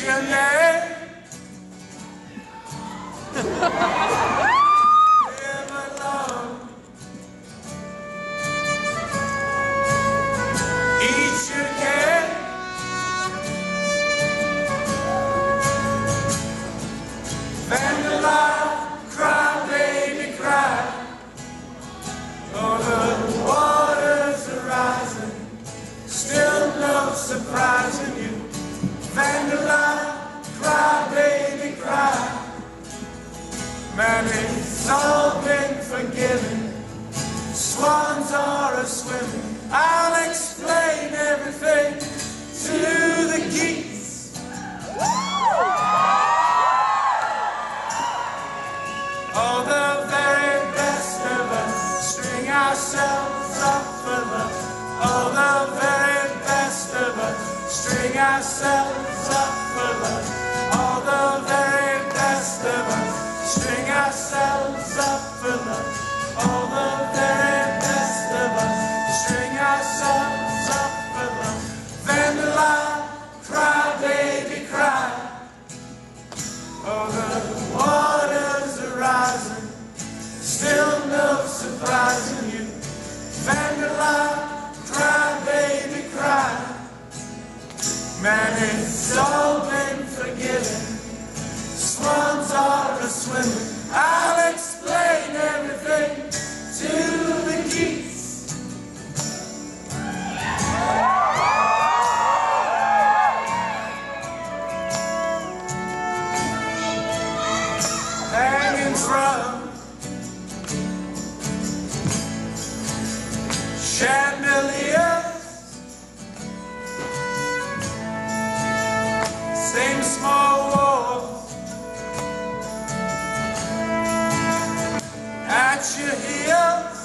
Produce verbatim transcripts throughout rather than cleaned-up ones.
your name. Live alone. Eat your cake. Vanderlyle, cry, baby, cry. Oh, the waters are rising. Still no surprise in you. Vanderlyle, cry, baby, cry. Man, it's all been forgiven. Swans are a-swimming. I'll explain everything to the geeks. Oh, the very best of us string ourselves up for love. Oh, the very best of us string ourselves up for love. Oh, the very best of us string ourselves up for love. Oh, the very best of us string ourselves up for love. Vanderlyle, cry, baby, cry. Oh, the waters are rising. Still no surprise in you. Vanderlyle, cry, baby, cry. Man, it's all been forgiven. Swans are a-swimming. I'll explain everything to the geeks. Hanging from chandeliers, same small walls at your heels.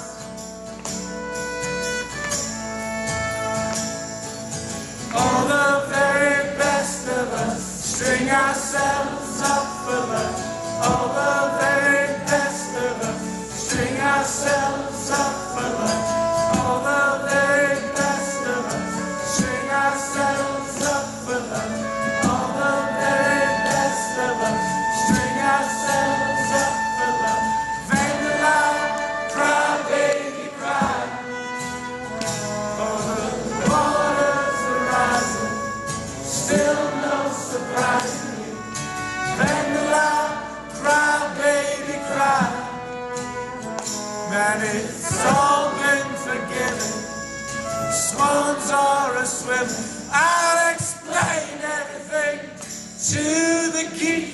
All the very best of us string ourselves up for love. All the very best of us string ourselves up for love. All the very best of us string ourselves up for love. All the very best of us string ourselves up for love. Vanderlyle, cry, baby, cry. Oh, the waters are rising. Still no surprise in you. Vanderlyle, cry, baby, cry. Man, it's all been forgiven. Swans are a-swimming. I'll explain everything to the geeks.